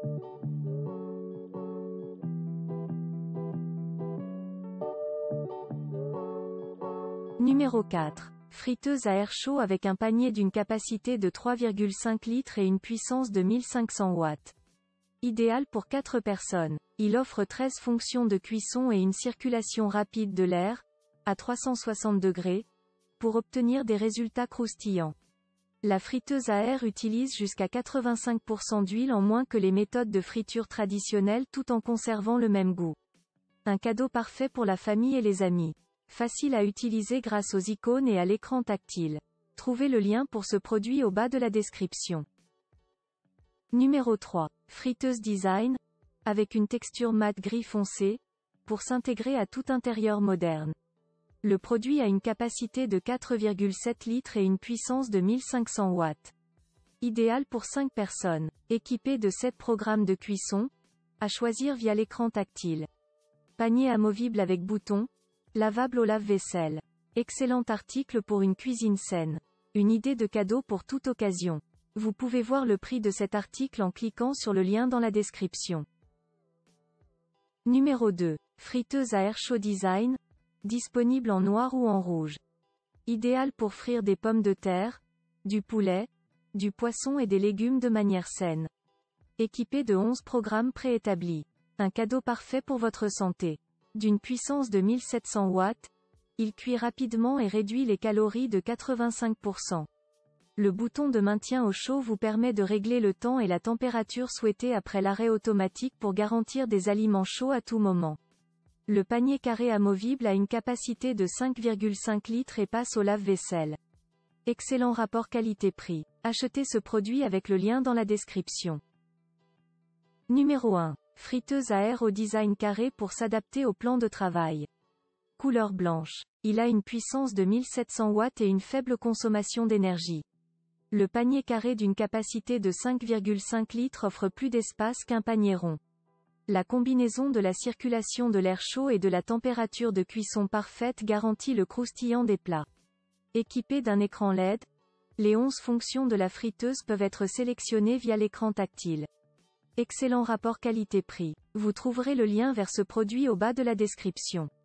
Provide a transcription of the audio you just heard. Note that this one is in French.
Numéro 4. Friteuse à air chaud avec un panier d'une capacité de 3,5 litres et une puissance de 1500 watts. Idéal pour 4 personnes. Il offre 13 fonctions de cuisson et une circulation rapide de l'air, à 360 degrés, pour obtenir des résultats croustillants. La friteuse à air utilise jusqu'à 85% d'huile en moins que les méthodes de friture traditionnelles tout en conservant le même goût. Un cadeau parfait pour la famille et les amis. Facile à utiliser grâce aux icônes et à l'écran tactile. Trouvez le lien pour ce produit au bas de la description. Numéro 3. Friteuse design, avec une texture mat gris foncé, pour s'intégrer à tout intérieur moderne. Le produit a une capacité de 4,7 litres et une puissance de 1500 watts. Idéal pour 5 personnes. Équipé de 7 programmes de cuisson, à choisir via l'écran tactile. Panier amovible avec bouton, lavable au lave-vaisselle. Excellent article pour une cuisine saine. Une idée de cadeau pour toute occasion. Vous pouvez voir le prix de cet article en cliquant sur le lien dans la description. Numéro 2. Friteuse à air chaud design, disponible en noir ou en rouge. Idéal pour frire des pommes de terre, du poulet, du poisson et des légumes de manière saine. Équipé de 11 programmes préétablis. Un cadeau parfait pour votre santé. D'une puissance de 1700 watts, il cuit rapidement et réduit les calories de 85%. Le bouton de maintien au chaud vous permet de régler le temps et la température souhaitée après l'arrêt automatique pour garantir des aliments chauds à tout moment. Le panier carré amovible a une capacité de 5,5 litres et passe au lave-vaisselle. Excellent rapport qualité-prix. Achetez ce produit avec le lien dans la description. Numéro 1. Friteuse à air au design carré pour s'adapter au plan de travail. Couleur blanche. Il a une puissance de 1700 watts et une faible consommation d'énergie. Le panier carré d'une capacité de 5,5 litres offre plus d'espace qu'un panier rond. La combinaison de la circulation de l'air chaud et de la température de cuisson parfaite garantit le croustillant des plats. Équipé d'un écran LED, les 11 fonctions de la friteuse peuvent être sélectionnées via l'écran tactile. Excellent rapport qualité-prix. Vous trouverez le lien vers ce produit au bas de la description.